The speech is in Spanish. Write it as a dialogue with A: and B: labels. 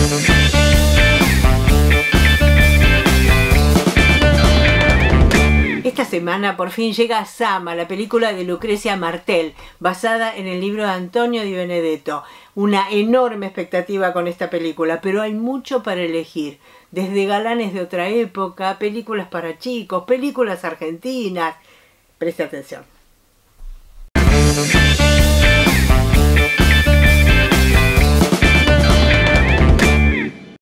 A: Esta semana por fin llega Sama, la película de Lucrecia Martel, basada en el libro de Antonio Di Benedetto. Una enorme expectativa con esta película, pero hay mucho para elegir. Desde galanes de otra época, películas para chicos, películas argentinas. Preste atención.